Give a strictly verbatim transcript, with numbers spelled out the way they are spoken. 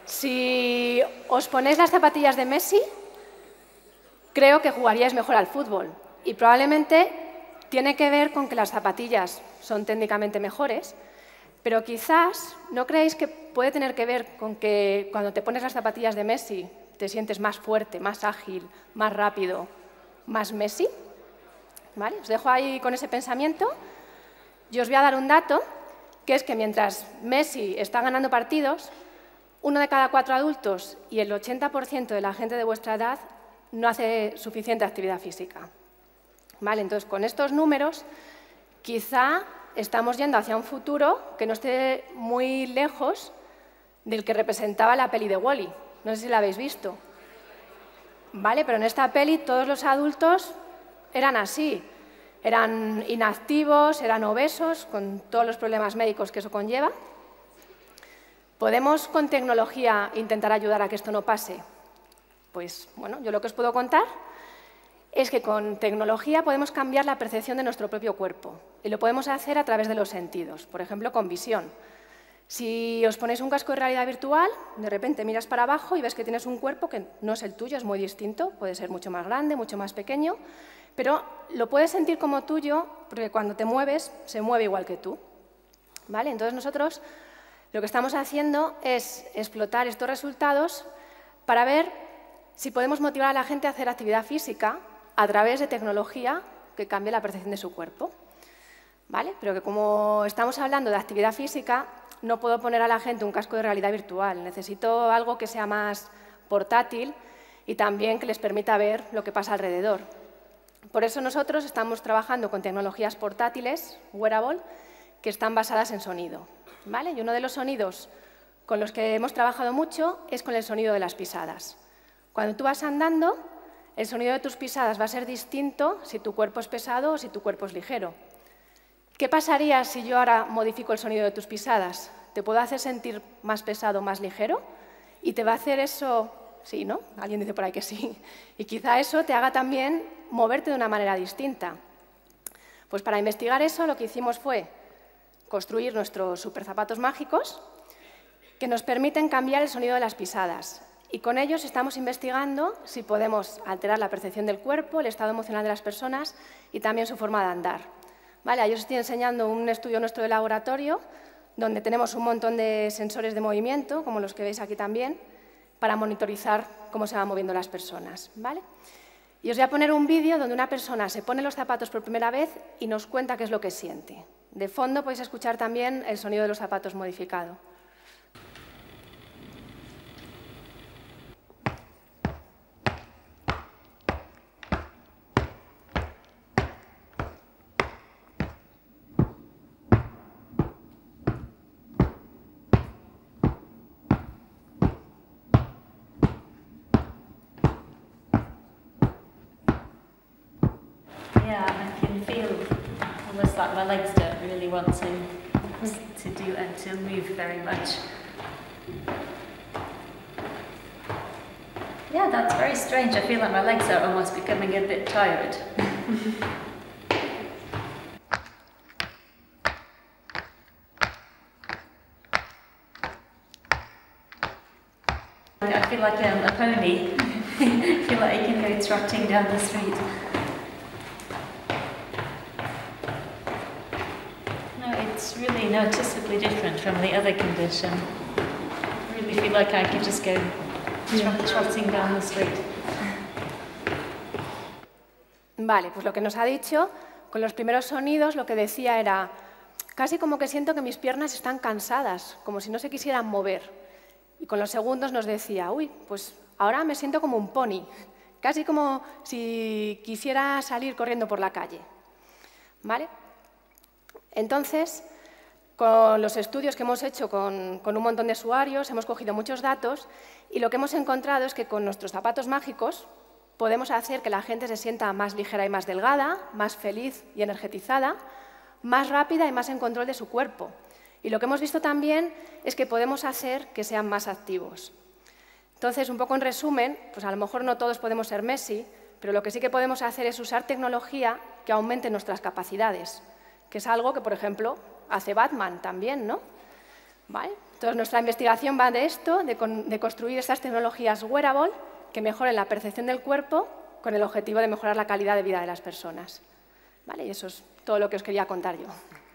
Si os ponéis las zapatillas de Messi, creo que jugaríais mejor al fútbol. Y probablemente tiene que ver con que las zapatillas son técnicamente mejores, pero quizás no creéis que puede tener que ver con que cuando te pones las zapatillas de Messi te sientes más fuerte, más ágil, más rápido, más Messi. ¿Vale? Os dejo ahí con ese pensamiento. Yo os voy a dar un dato, que es que mientras Messi está ganando partidos, uno de cada cuatro adultos y el ochenta por ciento de la gente de vuestra edad no hace suficiente actividad física. ¿Vale? Entonces, con estos números, quizá estamos yendo hacia un futuro que no esté muy lejos del que representaba la peli de Wall-E. No sé si la habéis visto. ¿Vale? Pero en esta peli todos los adultos eran así. Eran inactivos, eran obesos, con todos los problemas médicos que eso conlleva. ¿Podemos con tecnología intentar ayudar a que esto no pase? Pues, bueno, yo lo que os puedo contar es que con tecnología podemos cambiar la percepción de nuestro propio cuerpo y lo podemos hacer a través de los sentidos, por ejemplo, con visión. Si os ponéis un casco de realidad virtual, de repente miras para abajo y ves que tienes un cuerpo que no es el tuyo, es muy distinto, puede ser mucho más grande, mucho más pequeño, pero lo puedes sentir como tuyo porque cuando te mueves se mueve igual que tú. ¿Vale? Entonces nosotros lo que estamos haciendo es explotar estos resultados para ver si podemos motivar a la gente a hacer actividad física a través de tecnología que cambie la percepción de su cuerpo. ¿Vale? Pero que como estamos hablando de actividad física, no puedo poner a la gente un casco de realidad virtual. Necesito algo que sea más portátil y también que les permita ver lo que pasa alrededor. Por eso nosotros estamos trabajando con tecnologías portátiles, wearable, que están basadas en sonido. ¿Vale? Y uno de los sonidos con los que hemos trabajado mucho es con el sonido de las pisadas. Cuando tú vas andando, el sonido de tus pisadas va a ser distinto si tu cuerpo es pesado o si tu cuerpo es ligero. ¿Qué pasaría si yo ahora modifico el sonido de tus pisadas? ¿Te puedo hacer sentir más pesado, más ligero? ¿Y te va a hacer eso? Sí, ¿no? Alguien dice por ahí que sí. Y quizá eso te haga también moverte de una manera distinta. Pues para investigar eso lo que hicimos fue construir nuestros superzapatos mágicos que nos permiten cambiar el sonido de las pisadas. Y con ellos estamos investigando si podemos alterar la percepción del cuerpo, el estado emocional de las personas y también su forma de andar. ¿Vale? Ahí os estoy enseñando un estudio nuestro de laboratorio donde tenemos un montón de sensores de movimiento, como los que veis aquí también, para monitorizar cómo se van moviendo las personas. ¿Vale? Y os voy a poner un vídeo donde una persona se pone los zapatos por primera vez y nos cuenta qué es lo que siente. De fondo podéis escuchar también el sonido de los zapatos modificado. Yeah, I can feel almost like my legs don't really want to, to do and to move very much. Yeah, that's very strange. I feel like my legs are almost becoming a bit tired. I feel like um, a pony. I feel like I can go trotting down the street. It's really noticeably different from the other condition. I really feel like I could just go trot trotting down the street. Vale, pues lo que nos ha dicho, con los primeros sonidos, lo que decía era casi como que siento que mis piernas están cansadas, como si no se quisieran mover. Y con los segundos nos decía, uy, pues ahora me siento como un pony, casi como si quisiera salir corriendo por la calle. ¿Vale? Entonces, con los estudios que hemos hecho con, con un montón de usuarios, hemos cogido muchos datos y lo que hemos encontrado es que con nuestros zapatos mágicos podemos hacer que la gente se sienta más ligera y más delgada, más feliz y energetizada, más rápida y más en control de su cuerpo. Y lo que hemos visto también es que podemos hacer que sean más activos. Entonces, un poco en resumen, pues a lo mejor no todos podemos ser Messi, pero lo que sí que podemos hacer es usar tecnología que aumente nuestras capacidades, que es algo que, por ejemplo, hace Batman también, ¿no? ¿Vale? Entonces, nuestra investigación va de esto, de, con, de construir esas tecnologías wearable que mejoren la percepción del cuerpo con el objetivo de mejorar la calidad de vida de las personas. ¿Vale? Y eso es todo lo que os quería contar yo.